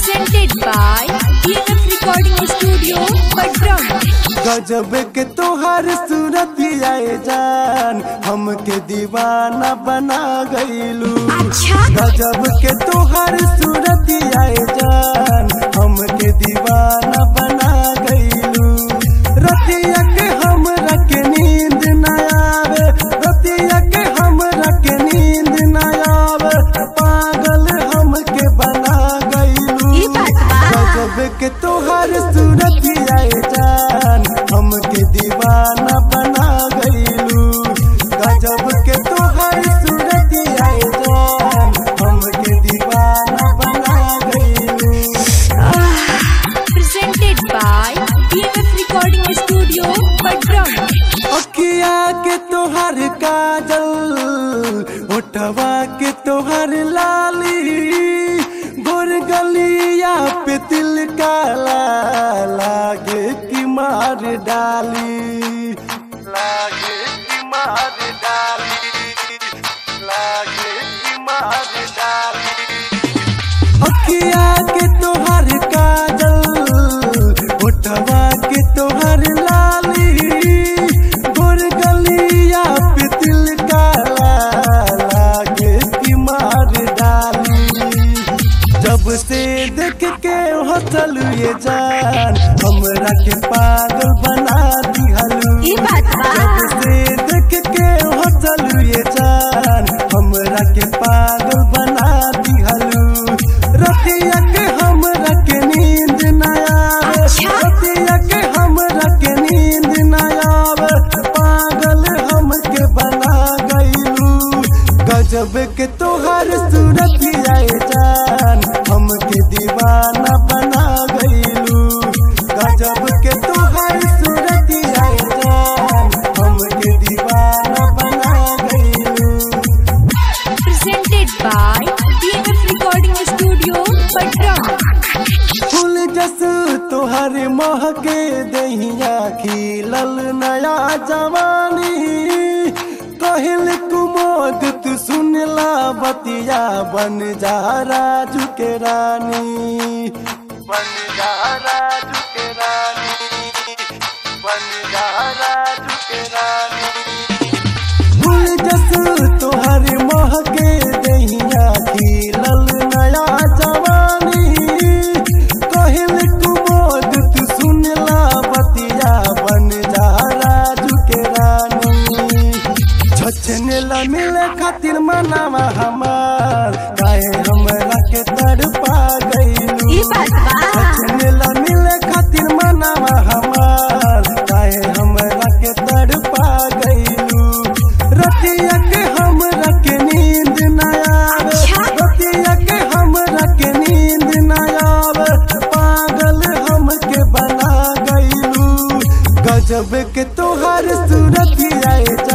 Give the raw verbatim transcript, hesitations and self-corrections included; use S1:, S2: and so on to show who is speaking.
S1: presented by D M F Recording Studio, Patram।
S2: गजब के तोहार सूरत आए जान, हमके दीवाना बना गईलू।
S1: अच्छा
S2: गजब के तोहार सूरत आए जान, हमके दीवाना बना गईलू। रतिया के हमरा के नींद न आवे, रतिया के हमरा के नींद न आवे, पागल हमके बना गईलू। गजब के तोहार सूरत आए जान, हमके दीवाना बना गईलू। गजब के तोहार सूरत आए जान, हमके दीवाना बना गईलू।
S1: presented by D M F Recording Studio, Patram।
S2: अखिया के तोहर काजल, ओठवा के तोहर लाली, गोर गलिया पे तिल काला, लागे की मार डाली, लागे की मार डाली, लागे की मार डाली। अखिया के तोहर काजल, ओठवा के तोहर लाली, गोर गलिया पे तिल काला, लागे की मार डाली। जब से देख के हंसल ये जान, हमरा के पागल बना दिहलू। जब से देख के हंसल ये जान, हमरा के पागल बना दिहलू। रतिया के हमरा के नींद न आवे, रतिया के हमरा के नींद न आवे, पागल हमके बना गईलू। गजब के तोहर सूरत आए जान, हमके दीवाना बना गईलू। गजब के तोहर सूरत आए जान, हमके दीवाना बना गईलू।
S1: presented by D M F Recording Studio, Patram।
S2: फूल जस तोहर महके दहिया, खिलल नया जवानी। कहल कुमोद तू सुनला बतिया, बन जा राजू के रानी, बन जा राजू के रानी, बन जा राजू के रानी। फूल जस तोहर महके दहिया, खिलल नया जवानी। कहल कुमोद तू सुनला बतिया, बन जा राजू के रानी। छछने ला मिले खातिर मनावा हमार, काहे हमरा के तड़पा गईलू। छछने ला मिले खातिर मनावा हमार, काहे हमरा के तड़पा गईलू। रतिया के हमरा के नींद न आवे, रतिया के हमरा के नींद न आवे, पागल हमके बना गईलू। गजब के तोहर सूरत आए